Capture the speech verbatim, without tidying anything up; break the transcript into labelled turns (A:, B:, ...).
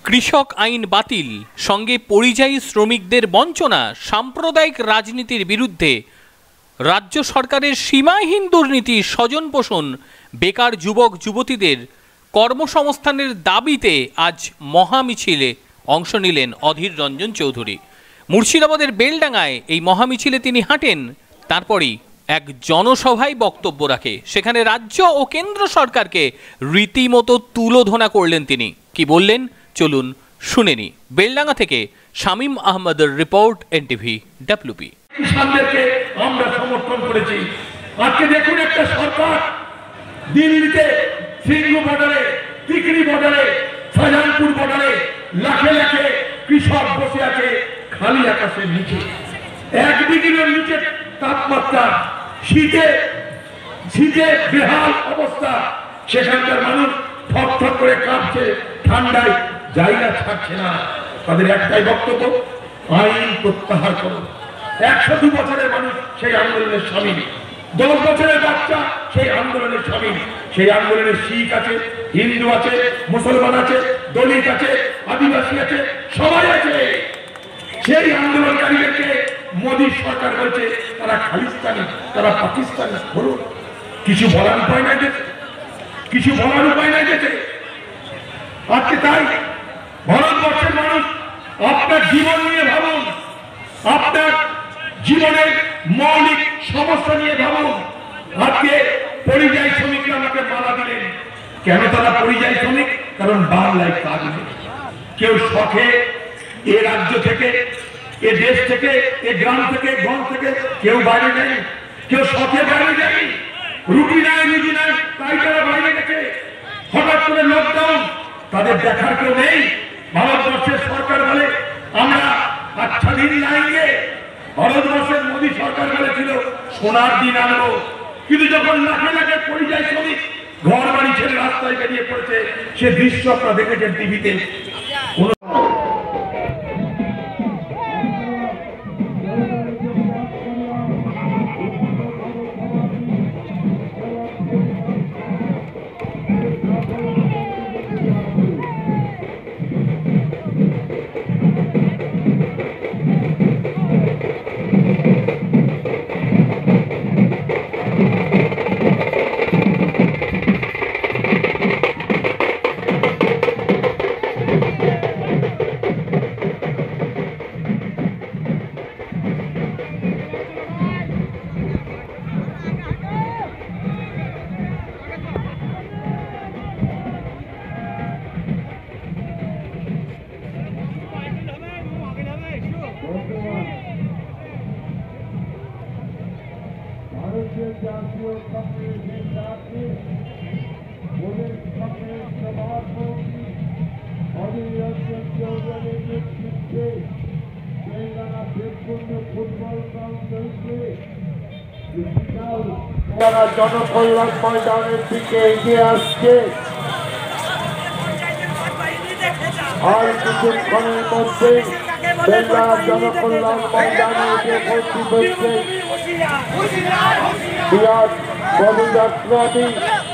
A: কৃষক আইন বাতিল, সঙ্গে পরিযায়ী শ্রমিকদের বঞ্চনা, সাম্প্রদায়িক রাজনীতির বিরুদ্ধে রাজ্য সরকারের সীমাহীন দুর্নীতি, স্বজন পোষণ, বেকার যুবক যুবতীদের কর্মসংস্থানের দাবিতে আজ মহামিছিলে অংশ নিলেন অধীর রঞ্জন চৌধুরী। মুর্শিদাবাদের বেলডাঙ্গায় এই মহামিছিলে তিনি হাঁটেন, তারপরই এক জনসভায় বক্তব্য রাখে। সেখানে রাজ্য ও কেন্দ্র সরকারকে রীতিমতো তুলোধনা করলেন তিনি। কি বললেন চলুন শুনে নি। বেলডাঙ্গা থেকে শামীম আহমদের রিপোর্ট, এনটিভি ডাব্লিউপি।
B: কিষানদেরকে আমরা সমর্থন করেছি। আজকে দেখুন একটা সরকার দিল্লিতে সিঙ্গু বর্ডারে, তিকরি বর্ডারে, শাহজাহানপুর বর্ডারে লাখে লাখে কৃষক বসে আছে খালি আকাশের নিচে। এক ডিগ্রির নিচে তাপমাত্রা, শীতে শীতে বেহাল অবস্থা। সেখানকার মানুষ থর থর করে কাঁপছে, ঠান্ডায় জায়গা ছাড়ছে না। তাদের একটাই বক্তব্য, আইন প্রত্যাহার করো। একশো দু বছরের মানুষ সেই আন্দোলনের সামিল, দশ বছরের বাচ্চা সেই আন্দোলনের সামিল। সেই আন্দোলনের শিখ আছে, হিন্দু আছে, মুসলমান আছে, দলিত আছে, আদিবাসী আছে, সবাই আছে। সেই আন্দোলনকারীদেরকে মোদী সরকার বলছে তারা খালিস্তানি, তারা পাকিস্তানি। বলুন, কিছু বলার উপায় নাই যেতে, কিছু বলার উপায় নাই যেতে। আজকে তাই ভারতবর্ষের মানুষ আপনার জীবন নিয়ে ভাবুন, আপনার জীবনের মৌলিক সমস্যা নিয়ে ভাবুন। আজকে পরিযায়ী শ্রমিকরা আমাকে মালা দিলেন। কেন তারা পরিযায়ী শ্রমিক? কারণ বাংলায় কাজ নেই। কেউ শখে এ রাজ্য থেকে, এ দেশ থেকে, এ গ্রাম থেকে, গঞ্জ থেকে কেউ বাইরে যায়নি, কেউ শখে বাইরে যায়নি। রুটি নাই, রুজি নাই, তাই তারা বাইরে গেছে। হঠাৎ করে লকডাউন, তাদের দেখার কেউ নেই। ভারতবর্ষের সরকার বলে আমরা আচ্ছা দিন লাইনে, ভারতবর্ষের মোদী সরকার বলেছিল সোনার দিন আনবো। কিন্তু যখন লাখে লাখে পরিযায়ী শ্রমিক ঘর বাড়ি ছেড়ে রাস্তায় বেরিয়ে পড়েছে, সে দৃশ্য আপনারা দেখেছেন টিভিতে। কোন ভারতীয় জাতীয় কংগ্রেসের ডাকে প্রদেশ কংগ্রেস সভাপতি অধীর রঞ্জন চৌধুরীর নেতৃত্বে তেলেঙ্গানা দেশবন্ধ ফুটবল কাউন্সিলকে যারা জনকল্যাণ ময়দানের দিকে এগিয়ে আসছে। আর কিছুক্ষণের মধ্যে বেলডাঙ্গা জনকল্যাণ ময়দানে এসে উপস্থিত হচ্ছে বিরাট পদযাত্রাটি